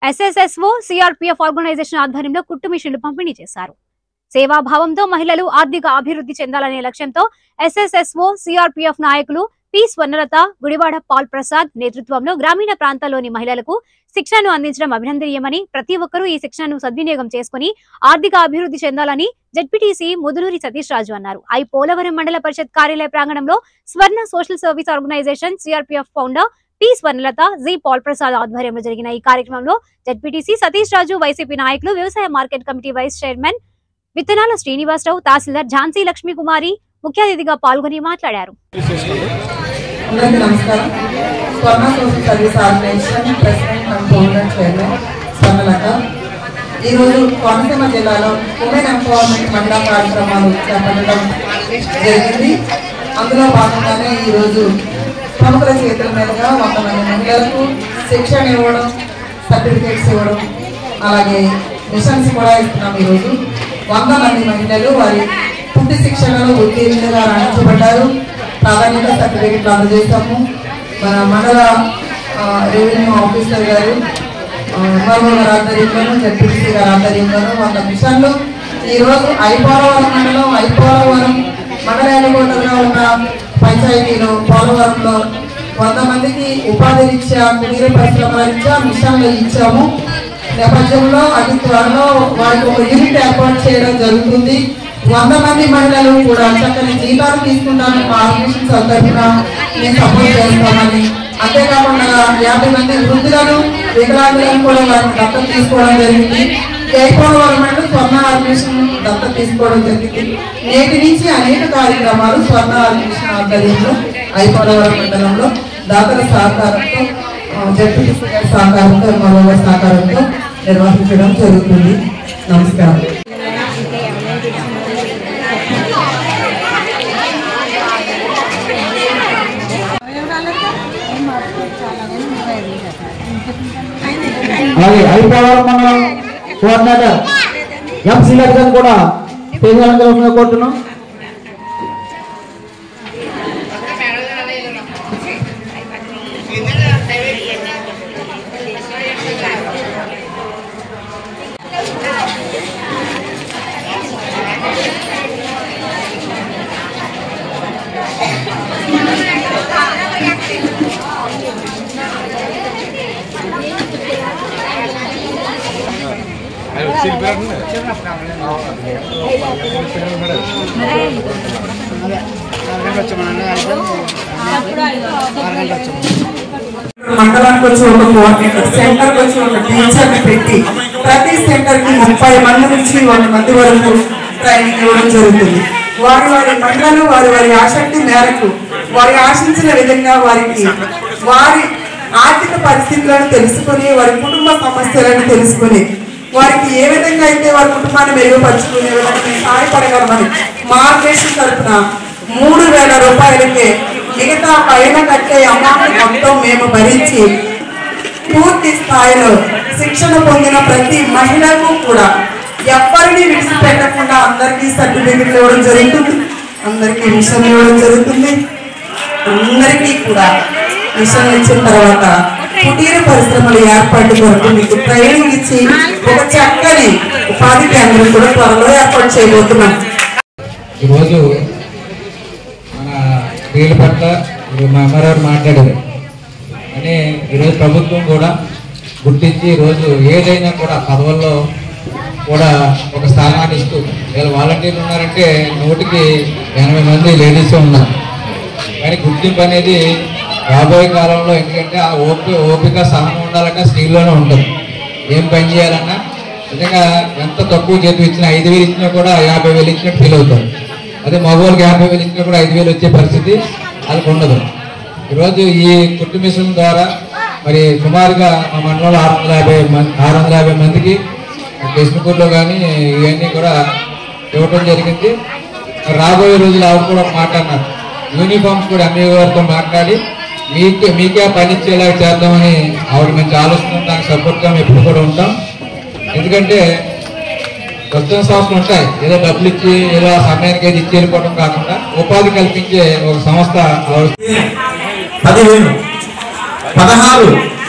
SSSO CRPF organisation ఆధ్వర్యంలో కుట్టు మిషన్లు పంపిణీ చేశారు. సేవాభావంతో మహిళలు ఆర్థిక అభివృద్ధి చెందాలనే లక్ష్యంతో SSSO CRPF నాయకులు పి స్వర్ణలత, గుడివాడ పాల్ ప్రసాద్ నేతృత్వంలో గ్రామీణ ప్రాంతాల్లోని మహిళలకు శిక్షణను అందించడం అభినందనీయమని, ప్రతి ఒక్కరూ ఈ శిక్షణను సద్వినియోగం చేసుకుని ఆర్థిక అభివృద్ధి చెందాలని జెడ్పీటీసీ ముదునూరి సతీష్ రాజు అన్నారు. పోలవరం మండల పరిషత్ కార్యాలయ ప్రాంగణంలో Swarna social service organisation CRPF founder P Swarnalatha, G Paul Prasad ఆధ్వర్యంలో జరిగిన ఈ కార్యక్రమంలో జెడ్పీటీసీ సతీష్ రాజు, వైసీపీ నాయకులు, వ్యవసాయ మార్కెట్ కమిటీ వైస్ చైర్మన్ విత్తనాల శ్రీనివాసరావు, తహసీల్దార్ ఝాన్సీ లక్ష్మీ కుమారి ముఖ్య అతిథిగా పాల్గొని మాట్లాడారు. ఈ రోజు కోనసీమ జిల్లాలో ఉమెన్ ఎంపవర్మెంట్ మహిళా కార్యక్రమాలు చేపట్టడం జరిగింది. అందులో భాగంగానే ఈ రోజు ప్రముఖుల చేతుల మీదుగా 100 మంది మహిళలకు శిక్షణ ఇవ్వడం, సర్టిఫికేట్స్ ఇవ్వడం, అలాగే మిషన్స్ కూడా ఇస్తున్నాం. ఈరోజు 100 మంది మహిళలు వారి పూర్తి శిక్షణలో ఉత్తీర్ణులుగా రాణించబడ్డారు. ప్రాధాన్యత సర్టిఫికేట్లు అందజేస్తాము. మన మండల రెవెన్యూ ఆఫీసర్ గారు ఎంఆర్ఓ గారి ఆధ్వర్యంలోను, జెడ్పీటీసీ గారి ఆధ్వర్యంలోను 100 మిషన్లు ఈరోజు పోలవరం మండలం, పోలవరం మండలాలుగా ఉన్న పంచాయతీలో పోలవరంలో 100 మందికి ఉపాధి రీత్యా, కుటీర పరిశ్రమల రీత్యా మిషన్లు ఇచ్చాము. నేపథ్యంలో అతి త్వరలో వారికి ఒక యూనిట్ ఏర్పాటు చేయడం జరుగుతుంది. 100 మంది మహిళలు కూడా చక్కని జీతాలు తీసుకుంటామని మా ఆర్గనైజేషన్ తరఫున మేము సపోర్ట్ చేస్తామని, అంతేకాకుండా 50 మంది వృద్ధులను, వికలాంగులను కూడా వారిని దత్తత తీసుకోవడం జరిగింది. పోలవరం మండలం స్వర్ణ ఆర్గనైజేషన్ దత్తత తీసుకోవడం జరిగింది. నేటి నుంచి అనేక కార్యక్రమాలు స్వర్ణ ఆర్గనైజేషన్ ఆధ్వర్యంలో పోలవరం మండలంలో దాతల సహకారంతో, జెడ్పీటీసీ గారి సహకారంతో, ఎంఆర్ఓ గారి సహకారంతో నిర్వహించడం జరుగుతుంది. నమస్కారం. అలాగే పోలవరం మండలం కోఆర్డినేటర్ ఎంసీ గారు కూడా పేదలందరూ కోరుతున్నాం. మండలానికి వచ్చి ఒక కోఆర్డినేటర్, సెంటర్కి వచ్చి ఒక టీచర్ని పెట్టి ప్రతి సెంటర్కి 30 మంది నుంచి 100 మంది వరకు ట్రైనింగ్ ఇవ్వడం జరుగుతుంది. వారి మండలాలు వారి ఆసక్తి మేరకు, వారి ఆశించిన విధంగా వారి ఆర్థిక పరిస్థితులను తెలుసుకుని, వారి కుటుంబ సమస్యలను తెలుసుకుని, వారికి ఏ విధంగా అయితే వారి కుటుంబాన్ని మెరుగుపరుచుకునే విధంగా సహాయపడగలమని మా ఆర్గనైజేషన్ తరఫున 3000 రూపాయలకే మిగతా పైన కట్టే అమౌంట్ మొత్తం మేము భరించి పూర్తి స్థాయిలో శిక్షణ పొందిన ప్రతి మహిళకు కూడా ఎవరిని విడిచిపెట్టకుండా అందరికీ సర్టిఫికెట్లు ఇవ్వడం జరుగుతుంది. అందరికీ మిషన్ ఇవ్వడం జరుగుతుంది. అందరికీ కూడా మిషన్ ఇచ్చిన తర్వాత కుటీర పరిశ్రమల ఏర్పాటు కొరకు మీకు ట్రైనింగ్ ఇచ్చి ఒక చక్కని ఉపాధి కేంద్రం కూడా త్వరలో ఏర్పాటు చేయబోతున్నాం. ఈరోజు మన స్త్రీల పట్ల మా అమ్మగారు మాట్లాడారు అని ఈరోజు ప్రభుత్వం కూడా గుర్తించి ఈరోజు ఏదైనా కూడా పదవుల్లో కూడా ఒక స్థానాన్ని ఇస్తూ, వీళ్ళు వాలంటీర్లు ఉన్నారంటే 100కి 80 మంది లేడీసే ఉన్నారు. కానీ గుర్తింపు అనేది రాబోయే కాలంలో, ఎందుకంటే ఆ ఓపిక సహనం ఉండాలంటే స్త్రీల్లోనే ఉంటుంది. ఏం పని చేయాలన్నా నిజంగా ఎంత తక్కువ జీతం ఇచ్చినా 5,000 ఇచ్చినా కూడా 50,000 ఇచ్చినట్టు ఫీల్ అవుతారు. అదే మగవాళ్ళకి 50,000 ఇచ్చినా కూడా 5,000 వచ్చే పరిస్థితి వాళ్ళకి ఉండదు. ఈరోజు ఈ కుట్టు మిషన్ ద్వారా మరి సుమారుగా మా మండలంలో 650 మందికి కృష్ణపూర్లో కానీ ఇవన్నీ కూడా ఇవ్వడం జరిగింది. రాబోయే రోజులు ఆవిడ కూడా మాట్లాడినారు. యూనిఫామ్స్ కూడా ఎంఈఓ గారితో మాట్లాడి మీకే పని ఇచ్చేలా చేద్దామని ఆవిడ మంచి ఆలోచన, దానికి సపోర్ట్గా మేము ఎప్పుడు కూడా ఉంటాం. ఎందుకంటే స్వచ్ఛంద సంస్థలు ఉంటాయి, ఏదో డబ్బులు ఇచ్చి ఏదో ఆ సమయానికి ఏది ఇచ్చి వెళ్ళిపోవడం కాకుండా ఉపాధి కల్పించే ఒక సంస్థ 10,000, 16